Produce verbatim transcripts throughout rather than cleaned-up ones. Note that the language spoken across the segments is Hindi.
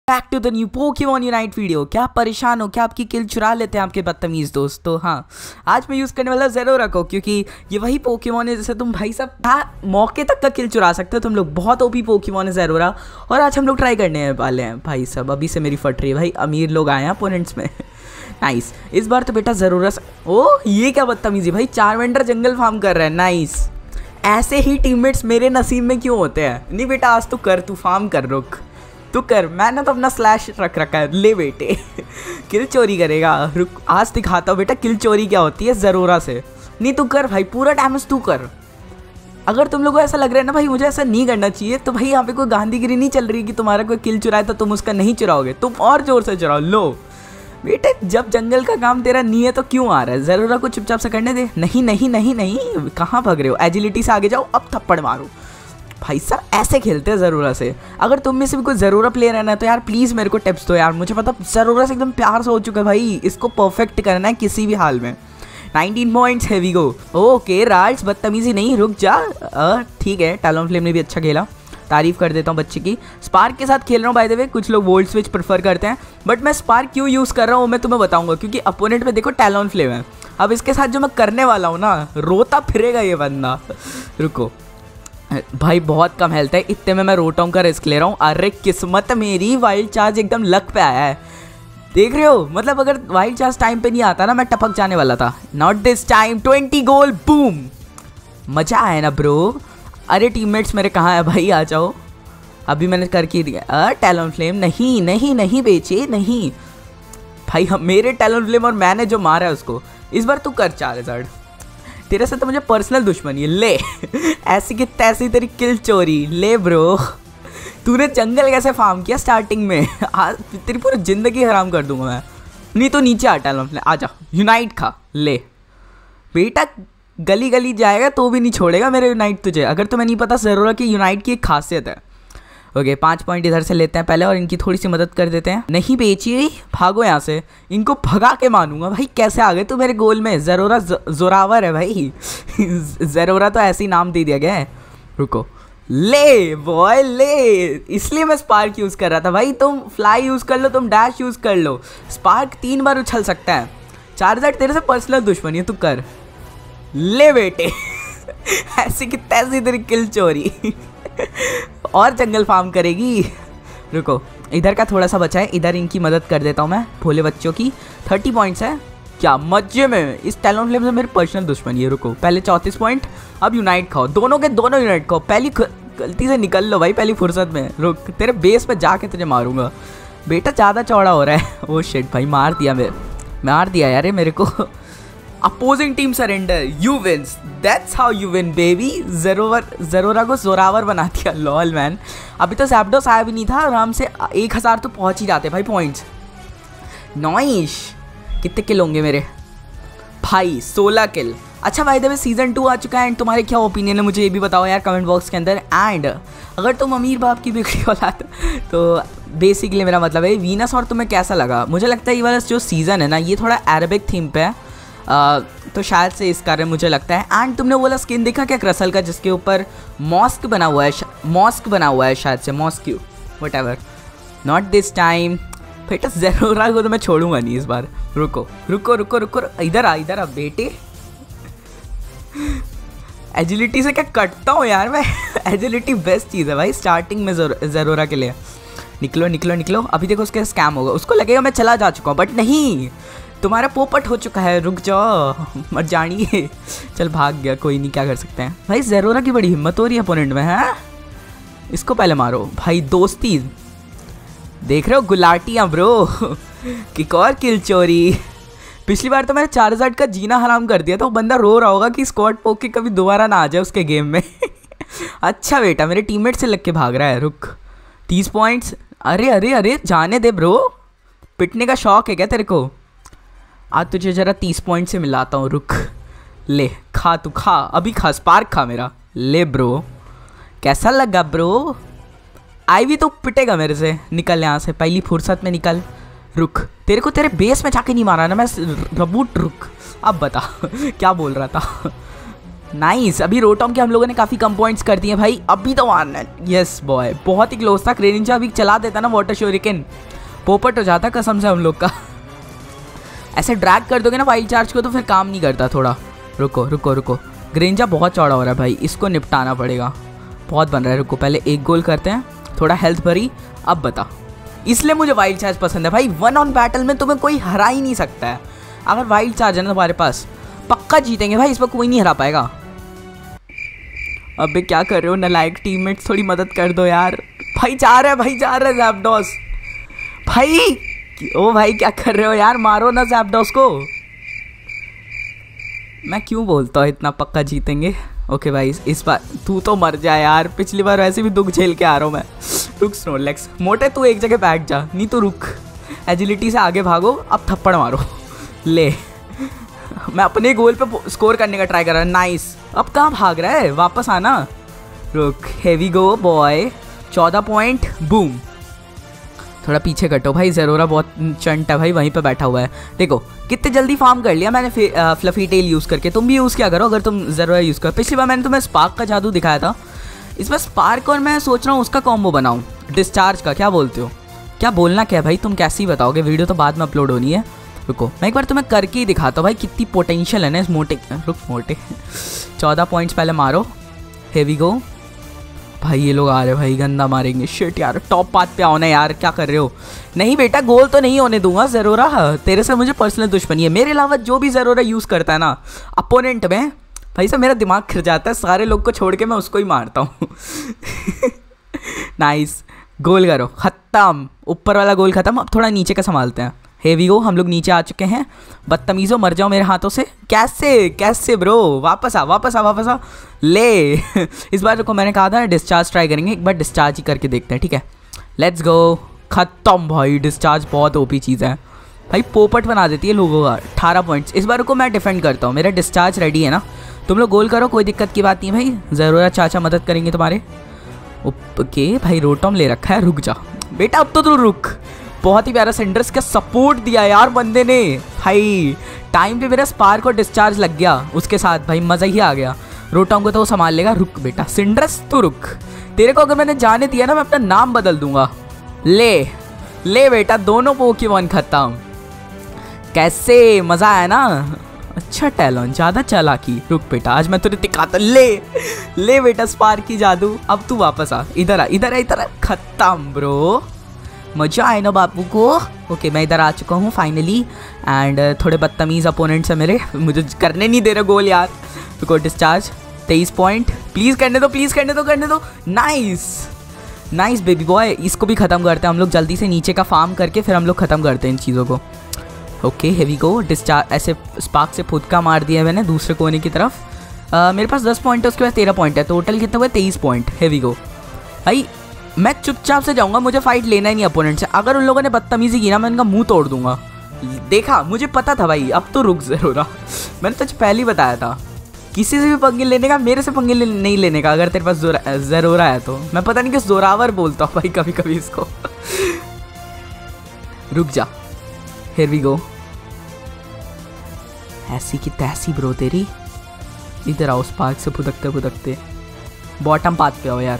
Back to the new Pokemon unite video. क्या परेशान हो, क्या आपकी किल चुरा लेते हैं आपके बदतमीज़ दोस्त? तो हाँ, आज मैं यूज़ करने वाला ज़ेरोरा को, क्योंकि ये वही पोकेमॉन है जिसे तुम भाई साहब हाँ मौके तक का किल चुरा सकते हो। तुम लोग बहुत ओपी पोकेमॉन है ज़ेरोरा, और आज हम लोग ट्राई करने वाले हैं भाई साहब। अभी से मेरी फट रही है भाई, अमीर लोग आए हैं अपोनेंट्स में। नाइस, इस बार तो बेटा ज़रूरा स... ओ ये क्या बदतमीज़ी भाई, चार वेंडर जंगल फार्म कर रहे हैं। नाइस, ऐसे ही टीममेट्स मेरे नसीब में क्यों होते हैं? नहीं बेटा, आज तू कर, तू फार्म कर, रुक तू कर। मैंने तो अपना स्लैश रख रखा है। ले बेटे किल चोरी करेगा, रुक आज दिखाता हूँ बेटा किल चोरी क्या होती है ज़रूरा से। नहीं तू कर भाई, पूरा डैमेज तू कर। अगर तुम लोगों को ऐसा लग रहा है ना भाई मुझे ऐसा नहीं करना चाहिए, तो भाई यहाँ पे कोई गांधीगिरी नहीं चल रही कि तुम्हारा कोई किल चुराए तो तुम उसका नहीं चुराओगे, तुम और जोर से चुराओ। लो बेटे, जब जंगल का काम तेरा नहीं है तो क्यों आ रहा है? ज़रूरा को चुपचाप से करने दे। नहीं नहीं नहीं नहीं, कहाँ भाग रहे हो? एजिलिटी से आगे जाओ, अब थप्पड़ मारो। भाई साहब ऐसे खेलते हैं ज़रूरा से। अगर तुम में से भी कोई ज़रूरा प्लेयर है ना, तो यार प्लीज़ मेरे को टिप्स दो यार। मुझे पता ज़रूरा से एकदम प्यार से हो चुका है भाई, इसको परफेक्ट करना है किसी भी हाल में। Nineteen points, heavy go. Okay Ralts, बदतमीजी नहीं, रुक जा। ठीक है, टैलोनफ्लेम ने भी अच्छा खेला, तारीफ कर देता हूँ बच्चे की। स्पार्क के साथ खेल रहा हूँ बाय द वे। कुछ लोग वोल्ट स्विच प्रेफर करते हैं, बट मैं स्पार्क क्यों यूज़ कर रहा हूँ मैं तुम्हें बताऊँगा, क्योंकि अपोनेंट में देखो टैलोनफ्लेम है। अब इसके साथ जो मैं करने वाला हूँ ना, रोता फिरेगा ये बंदा। रुको भाई, बहुत कम हेल्थ है, इतने में मैं रोटाऊं का रिस्क ले रहा हूँ। अरे किस्मत मेरी, वाइल्ड चार्ज एकदम लक पे आया है, देख रहे हो? मतलब अगर वाइल्ड चार्ज टाइम पे नहीं आता ना, मैं टपक जाने वाला था। Not this time. Twenty goal, boom, मजा आया ना ब्रो। अरे टीममेट्स मेरे कहाँ है भाई, आ जाओ। अभी मैंने करके दिया। टैलोनफ्लेम नहीं नहीं नहीं बेचे, नहीं भाई, हम मेरे टैलोनफ्लेम और मैंने जो मारा है उसको। इस बार तू कर चार हजार, तेरे से तो मुझे पर्सनल दुश्मनी है। ले ऐसी की तैसी तेरी किल चोरी। ले ब्रो, तूने जंगल कैसे फार्म किया स्टार्टिंग में? आज तेरी पूरी ज़िंदगी हराम कर दूंगा मैं। नहीं तो नीचे आ टैलोनफ्लेम, आ जा, यूनाइट खा। ले बेटा, गली गली जाएगा तो भी नहीं छोड़ेगा मेरे यूनाइट तुझे। अगर तुम्हें नहीं पता ज़रूर कि यूनाइट की एक खासियत है। ओके, पाँच पॉइंट इधर से लेते हैं पहले, और इनकी थोड़ी सी मदद कर देते हैं। नहीं बेचिए, भागो यहाँ से, इनको भगा के मानूंगा। भाई कैसे आ गए तू मेरे गोल में? ज़रूरा जोरावर है भाई। ज़रूरा तो ऐसे ही नाम दे दिया गया है। रुको, ले बॉय ले, इसलिए मैं स्पार्क यूज़ कर रहा था भाई। तुम फ्लाई यूज़ कर लो, तुम डैश यूज़ कर लो, स्पार्क तीन बार उछल सकता है। चार हजार तेरे से पर्सनल दुश्मनी है, तू कर। ले बेटे ऐसी की तैसी तेरी किल चोरी। और जंगल फार्म करेगी। रुको, इधर का थोड़ा सा बचा है, इधर इनकी मदद कर देता हूँ मैं, भोले बच्चों की। थर्टी पॉइंट्स है, क्या मजे में। इस टैलोनफ्लेम से मेरी पर्सनल दुश्मनी है। रुको, पहले चौंतीस पॉइंट, अब यूनाइट खाओ, दोनों के दोनों यूनाइट खाओ। पहली गलती से निकल लो भाई, पहली फुर्सत में। रुक, तेरे बेस पे जाके तुझे मारूंगा बेटा, ज़्यादा चौड़ा हो रहा है। ओ शिट भाई, मार दिया मैं मार दिया यार मेरे को। Opposing team surrender, you wins, that's how you win baby. ज़रूर ज़रूरा को जोरावर बना दिया। लॉल मैन, अभी तो जैप्डोस आया भी नहीं था, आराम से एक हज़ार तो पहुंच ही जाते भाई पॉइंट्स। नॉइश, कितने किल होंगे मेरे भाई? सोलह किल। अच्छा भाई, देवे सीजन टू आ चुका है, एंड तुम्हारे क्या ओपिनियन है मुझे ये भी बताओ यार कमेंट बॉक्स के अंदर। एंड अगर तुम अमीर बाप की बिगड़ी औलाद, तो बेसिकली मेरा मतलब है वीनस, और तुम्हें कैसा लगा? मुझे लगता है ये वाला जो सीज़न है ना, ये थोड़ा अरेबिक थीम पे है, Uh, तो शायद से इस कारण मुझे लगता है। एंड तुमने बोला स्किन देखा क्या क्रसल का, जिसके ऊपर मॉस्क बना हुआ है, मॉस्क बना हुआ है शायद से, मॉस्क्यू whatever. Not this time बेटा, ज़रूरा को तो मैं छोड़ूंगा नहीं इस बार। रुको रुको रुको रुको, इधर आ इधर आ बेटे। एजिलिटी से क्या कटता हूँ यार मैं। एजिलिटी बेस्ट चीज़ है भाई स्टार्टिंग में ज़रूरा के लिए। निकलो निकलो निकलो, अभी देखो उसके स्कैम होगा, उसको लगेगा मैं चला जा चुका हूँ, बट नहीं, तुम्हारा पोपट हो चुका है। रुक जाओ, मत जानिए। चल भाग गया, कोई नहीं, क्या कर सकते हैं भाई। ज़रूरा की बड़ी हिम्मत हो रही है अपोनेंट में, है? इसको पहले मारो भाई, दोस्ती देख रहे हो, गुलाटियाँ ब्रो। किक और किल चोरी। पिछली बार तो मैंने चार हजार का जीना हराम कर दिया था, वो बंदा रो रहा होगा कि स्क्वाड पोक के कभी दोबारा ना आ जाए उसके गेम में। अच्छा बेटा, मेरे टीममेट से लग के भाग रहा है। रुक, तीस पॉइंट्स। अरे अरे अरे, जाने दे ब्रो, पिटने का शौक है क्या तेरे को? आज तुझे जरा तीस पॉइंट से मिलाता हूँ। रुक, ले खा, तू खा, अभी खा, स्पार्क खा मेरा। ले ब्रो, कैसा लगा ब्रो? आई भी तो पिटेगा मेरे से। निकल यहाँ से, पहली फुर्सत में निकल। रुक, तेरे को तेरे बेस में जाके नहीं मारा ना मैं, रबूट। रुक, अब बता क्या बोल रहा था। नाइस। अभी रोटोम के हम लोगों ने काफ़ी कम पॉइंट्स कर दिए भाई। अभी तो मारना है। यस बॉय, बहुत ही क्लोज था। ग्रेनिंजा अभी चला देता ना वाटर शोरिकेन, पोपट हो जाता कसम से हम लोग का। ऐसे ड्रैग कर दोगे ना वाइल्ड चार्ज को तो फिर काम नहीं करता थोड़ा। रुको रुको रुको, ग्रेनिंजा बहुत चौड़ा हो रहा है भाई, इसको निपटाना पड़ेगा। बहुत बन रहा है, रुको पहले एक गोल करते हैं, थोड़ा हेल्थ भरी। अब बता, इसलिए मुझे वाइल्ड चार्ज पसंद है भाई। वन ऑन बैटल में तुम्हें कोई हरा ही नहीं सकता है। अगर वाइल्ड चार्ज है ना तुम्हारे पास, पक्का जीतेंगे भाई, इस पर कोई नहीं हरा पाएगा। अबे क्या कर रहे हो नालायक टीममेट्स, थोड़ी मदद कर दो यार। भाई जा रहा है, भाई जा रहा है ज़ैप्डॉस भाई। ओ भाई क्या कर रहे हो यार, मारो ना ज़ैप्डॉस को। मैं क्यों बोलता हूँ इतना पक्का जीतेंगे। ओके भाई इस बार तू तो मर जा यार, पिछली बार वैसे भी दुख झेल के आ रहा हूँ मैं। रुक स्नोरलैक्स, मोटे तू एक जगह बैठ जा, नहीं तो रुक। एजिलिटी से आगे भागो, अब थप्पड़ मारो। ले, मैं अपने गोल पे स्कोर करने का ट्राई कर रहा हूँ। नाइस। अब कहाँ भाग रहा है, वापस आना। रुक, हेवी गो बॉय। चौदह पॉइंट, बूम। थोड़ा पीछे कटो भाई, ज़रूरा बहुत चंट है भाई, वहीं पे बैठा हुआ है। देखो कितने जल्दी फार्म कर लिया मैंने फ्लफी टेल यूज़ करके। तुम भी यूज़ क्या करो अगर तुम ज़रूरा यूज़ करो। पिछली बार मैंने तुम्हें स्पार्क का जादू दिखाया था, इस बार स्पार्क और मैं सोच रहा हूँ उसका कॉम्बो बनाऊँ, डिस्चार्ज का। क्या बोलते हो, क्या बोलना क्या है भाई, तुम कैसे ही बताओगे, वीडियो तो बाद में अपलोड होनी है। रुको मैं एक बार तुम्हें करके ही दिखाता हूँ भाई, कितनी पोटेंशियल है ना इस मोटे। रुक मोटे, चौदह पॉइंट्स पहले मारो। हेवी गो भाई, ये लोग आ रहे भाई, गंदा मारेंगे। शिट यार, टॉप पाथ पे आओ ना यार, क्या कर रहे हो। नहीं बेटा, गोल तो नहीं होने दूंगा ज़रूरा, तेरे से मुझे पर्सनल दुश्मनी है। मेरे अलावा जो भी ज़रूरा यूज़ करता है ना अपोनेंट में, भाई साहब मेरा दिमाग खिर जाता है। सारे लोग को छोड़ के मैं उसको ही मारता हूँ। नाइस, गोल करो, ख़त्म। ऊपर वाला गोल ख़त्म, अब थोड़ा नीचे का संभालते हैं। हेवी गो, हम लोग नीचे आ चुके हैं। बदतमीज़ो, मर जाओ मेरे हाथों से। कैसे कैसे ब्रो, वापस आ वापस आ वापस आ। ले इस बार को मैंने कहा था ना डिस्चार्ज ट्राई करेंगे, एक बार डिस्चार्ज ही करके देखते हैं, ठीक है। लेट्स गो, ख़त्म भाई। डिस्चार्ज बहुत ओपी चीज़ है भाई, पोपट बना देती है लोगों का। अठारह पॉइंट्स। इस बार को मैं डिफेंड करता हूँ, मेरा डिस्चार्ज रेडी है ना। तुम लोग गोल करो, कोई दिक्कत की बात नहीं है भाई, ज़रूरत चाचा मदद करेंगे तुम्हारे। ओके भाई, रोटम ले रखा है, रुक जा बेटा, अब तो तू रुक। बहुत ही प्यारा सेंडर्स का सपोर्ट दिया यार बंदे ने भाई। टाइम पे मेरा स्पार्क और डिस्चार्ज लग गया उसके साथ भाई, मज़ा ही आ गया। रोटम को तो वो संभाल लेगा। रुक बेटा सिंड्रस, तू रुक। तेरे को अगर मैंने जाने दिया ना, मैं अपना नाम बदल दूंगा। ले ले बेटा, दोनों पोकेमॉन खत्म। कैसे, मज़ा आया ना। अच्छा टैलोन, ज़्यादा चालाकी। रुक बेटा, आज मैं तुझे दिखाता। ले ले बेटा, स्पार्क की जादू। अब तू वापस आ, इधर आ इधर आ इधर आ। खत्म ब्रो, मजा आए ना बापू को। ओके मैं इधर आ चुका हूँ फाइनली, एंड थोड़े बदतमीज़ अपोनेंट्स हैं मेरे, मुझे करने नहीं दे रहे गोल यार। रुको, डिस्चार्ज। तेईस पॉइंट, प्लीज़ करने दो, प्लीज़ करने दो करने दो। नाइस नाइस बेबी बॉय, इसको भी ख़त्म करते हैं हम लोग जल्दी से। नीचे का फार्म करके फिर हम लोग ख़त्म करते हैं इन चीज़ों को। Okay heavy go, discharge. ऐसे स्पार्क से फुदका मार दिया मैंने दूसरे कोने की तरफ। uh, मेरे पास दस पॉइंट है, उसके पास तेरह पॉइंट है, टोटल कितने हुए, तेईस पॉइंट। हेवी गो भाई, मैं चुपचाप से जाऊंगा, मुझे फाइट लेना ही नहीं अपोनेंट से। अगर उन लोगों ने बदतमीजी की ना, मैं उनका मुंह तोड़ दूंगा। देखा, मुझे पता था भाई। अब तो रुक ज़रूर, मैंने तुझे पहले ही बताया था, किसी से भी पंगे लेने का, मेरे से पंगे ले, नहीं लेने का। अगर तेरे पास ज़रूरा है तो। मैं पता नहीं किस जोरावर बोलता हूँ भाई कभी कभी इसको। रुक जा, हियर वी गो। ऐसी की तैसी ब्रो तेरी। इधर आओ, स्पार्क से फुदकते फुदकते बॉटम पाथ पे आओ यार।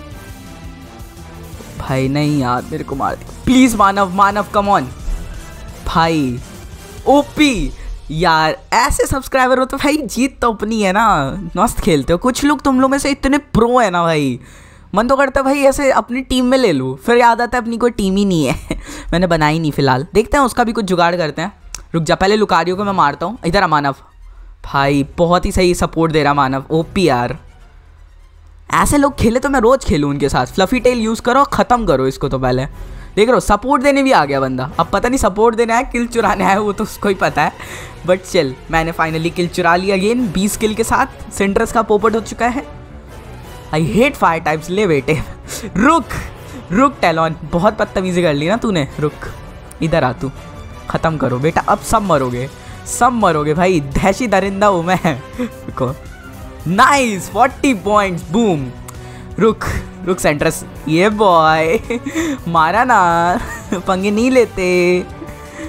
भाई नहीं यार, मेरे को मार दे please. Manav Manav come on भाई, ओपी यार। ऐसे सब्सक्राइबर हो तो भाई जीत तो अपनी है ना, मस्त खेलते हो। कुछ लोग तुम लोग में से इतने प्रो है ना भाई, मन तो करता है भाई ऐसे अपनी टीम में ले लूँ, फिर याद आता है अपनी कोई टीम ही नहीं है। मैंने बनाई नहीं फिलहाल, देखते हैं उसका भी कुछ जुगाड़ करते हैं। रुक जा, पहले लुकारियो को मैं मारता हूँ। इधर आ मानव भाई, बहुत ही सही सपोर्ट दे रहा मानव, ओपी यार। ऐसे लोग खेले तो मैं रोज़ खेलूँ उनके साथ। फ्लफी टेल यूज़ करो, ख़त्म करो इसको। तो पहले देख रहे हो, सपोर्ट देने भी आ गया बंदा। अब पता नहीं सपोर्ट देना है किल चुराना है, वो तो उसको ही पता है। बट चल, मैंने फाइनली किल चुरा लिया अगेन, बीस किल के साथ। सेंट्रस का पोपट हो चुका है। I hate fire types. ले बेटे रुक रुक टैलोन, बहुत बदतमीजी कर ली ना तूने। रुक, इधर आ तू, ख़त्म करो बेटा। अब सब मरोगे, सब मरोगे भाई, दहशी दरिंदा हूँ मैं। रुको, नाइस, फोर्टी पॉइंट्स, बूम। रुक रुक सेंट्रस, ये बॉय मारा ना, पंगे नहीं लेते।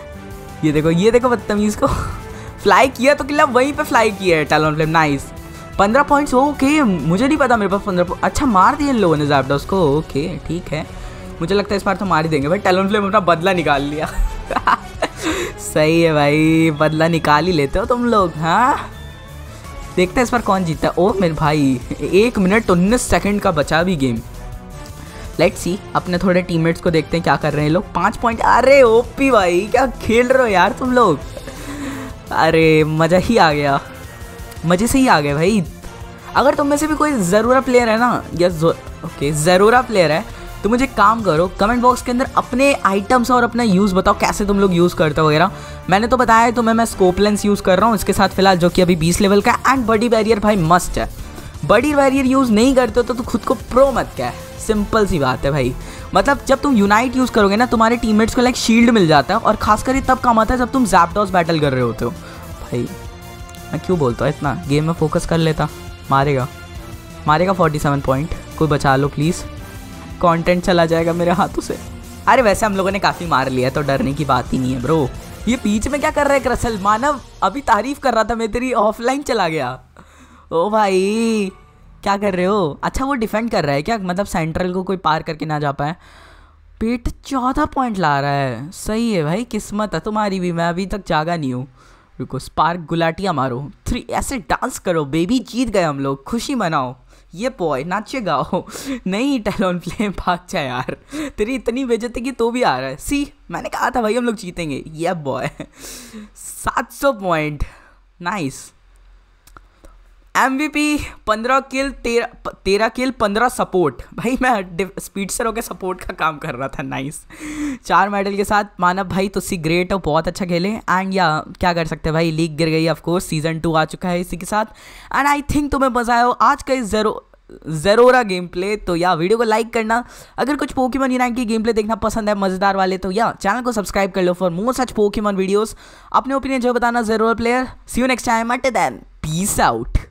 ये देखो ये देखो बदतमीज को। फ्लाई किया तो किला वहीं पे फ्लाई किया है टैलोन फ्लेम। नाइस, पंद्रह पॉइंट्स ओके, मुझे नहीं पता मेरे पास पंद्रह। अच्छा मार दिए इन लोगों ने ज़ैप्डॉस को, ओके ठीक है। मुझे लगता है इस बार तो मार ही देंगे भाई। टैलोनफ्लेम अपना बदला निकाल लिया। सही है भाई, बदला निकाल ही लेते हो तुम लोग। हाँ देखते हैं इस बार कौन जीतता है। ओ मेरे भाई, एक मिनट उन्नीस सेकंड का बचा भी गेम। लेट्स सी, अपने थोड़े टीममेट्स को देखते हैं क्या कर रहे हैं लोग। पाँच पॉइंट, अरे ओपी भाई क्या खेल रहे हो यार तुम लोग। अरे मज़ा ही आ गया, मज़े से ही आ गए भाई। अगर तुम में से भी कोई ज़रूरा प्लेयर है ना, या ओके ज़रूरा प्लेयर है, तो मुझे काम करो, कमेंट बॉक्स के अंदर अपने आइटम्स और अपना यूज़ बताओ, कैसे तुम लोग यूज़ करते हो वगैरह। मैंने तो बताया है तुम्हें, मैं स्कोप लेंस यूज़ कर रहा हूँ इसके साथ फिलहाल, जो कि अभी बीस लेवल का है। एंड बडी बैरियर भाई मस्ट है। बडी बैरियर यूज़ नहीं करते हो तो, तो खुद को प्रो मत क्या है, सिंपल सी बात है भाई। मतलब जब तुम यूनाइट यूज़ करोगे ना, तुम्हारे टीममेट्स को लाइक शील्ड मिल जाता है, और खासकर ये तब काम आता है जब तुम ज़ैप्डॉस बैटल कर रहे होते हो। भाई मैं क्यों बोलता हूँ इतना, गेम में फोकस कर लेता। मारेगा मारेगा सैंतालीस पॉइंट, कोई बचा लो प्लीज़, कंटेंट चला जाएगा मेरे हाथों से। अरे वैसे हम लोगों ने काफ़ी मार लिया तो डरने की बात ही नहीं है ब्रो। ये बीच में क्या कर रहा है क्रसल मानव, अभी तारीफ कर रहा था मैं तेरी, ऑफलाइन चला गया। ओ भाई क्या कर रहे हो। अच्छा वो डिफेंड कर रहा है क्या, मतलब सेंट्रल को कोई पार करके ना जा पाए। पेट चौदह पॉइंट ला रहा है, सही है भाई, किस्मत है तुम्हारी भी। मैं अभी तक जागा नहीं हूँ। रुको, स्पार्क गुलाटियाँ मारो, थ्री ऐसे डांस करो बेबी, जीत गए हम लोग, खुशी मनाओ। ये बॉय नाचे गाओ। नहीं टैलोनफ्लेम भाग जा यार, तेरी इतनी बेइज्जती की तो भी आ रहा है। सी मैंने कहा था भाई हम लोग जीतेंगे। ये बॉय सात सौ पॉइंट, नाइस। एमवीपी पंद्रह किल, तेरह तेरह किल, पंद्रह सपोर्ट। भाई मैं स्पीडस्टर होकर सपोर्ट का काम कर रहा था, नाइस। चार मेडल के साथ मानव भाई तो सी ग्रेट हो, बहुत अच्छा खेले। एंड या क्या कर सकते हैं भाई, लीग गिर गई ऑफ कोर्स, सीजन टू आ चुका है इसी के साथ। एंड आई थिंक तुम्हें मजा आया हो आज का इस जेरो ज़ेरोरा गेम प्ले। तो या वीडियो को लाइक करना, अगर कुछ पोकेमॉन यूनाइट की गेम प्ले देखना पसंद है मज़ेदार वाले, तो या चैनल को सब्सक्राइब कर लो for more such Pokemon videos. अपने ओपिनियन जो बताना Zeraora player. See you next time, at then peace out.